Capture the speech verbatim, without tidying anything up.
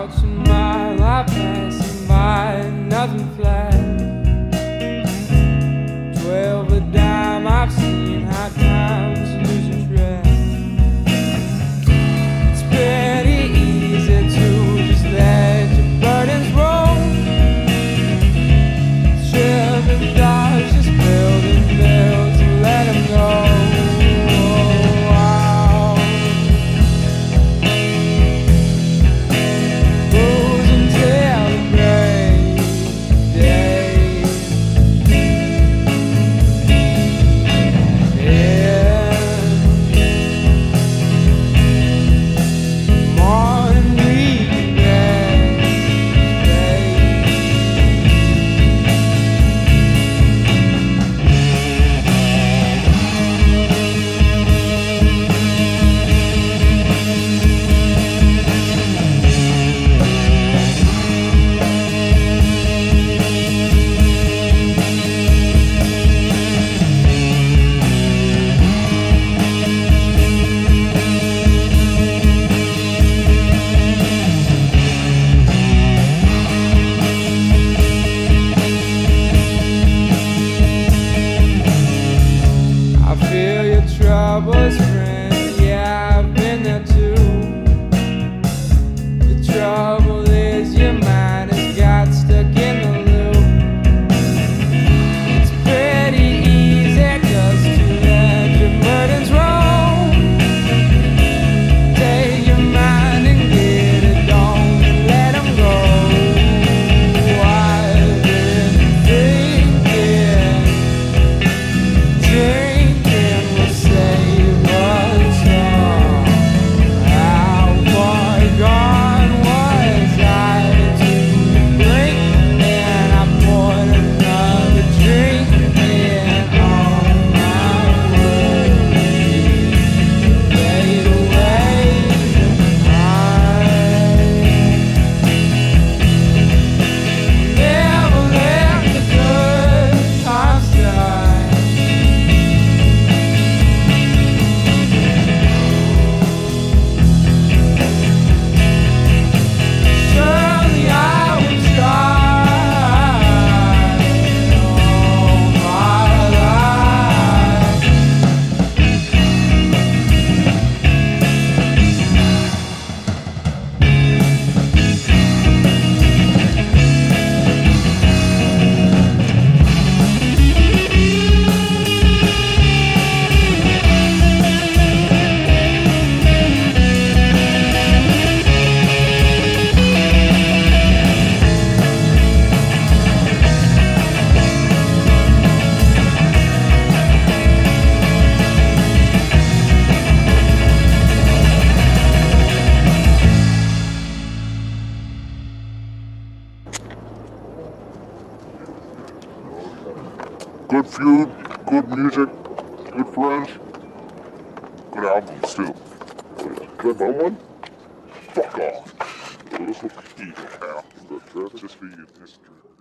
watching my life passing by, nothing flat. Twelve a dime, I've seen high times losing track. It's pretty easy to just let your burdens roll. Tripping thoughts, just building bills and let them go. Troubles, friend, yeah, I've been there too. The trouble is your mind has got stuck in the loop. It's pretty easy just to let your burdens roll. Take your mind and get it on and let them go. I've been thinking, drinking will save us all. How far gone was I to blink? And I poured another drink in on my worries fade away. I never let the good times die. Surely I will try all my life. Good feud, good music, good friends, good album still. Good bum one? Fuck off. This will be now. But that's just for you, history.